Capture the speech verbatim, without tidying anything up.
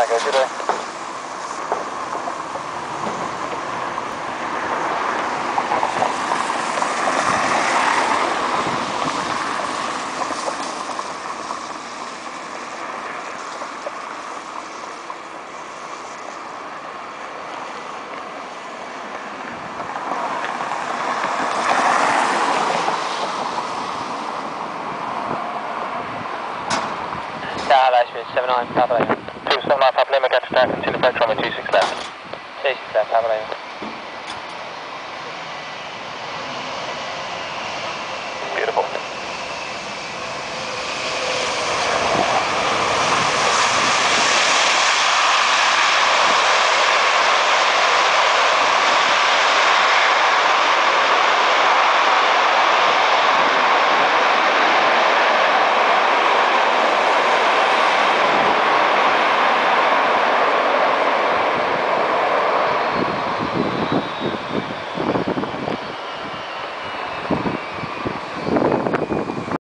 Tango, good day. seven nine, Papa Lima. two seven nine, Papa Lima, get to start, continue approach runway two six left. two six left, Papa Lima.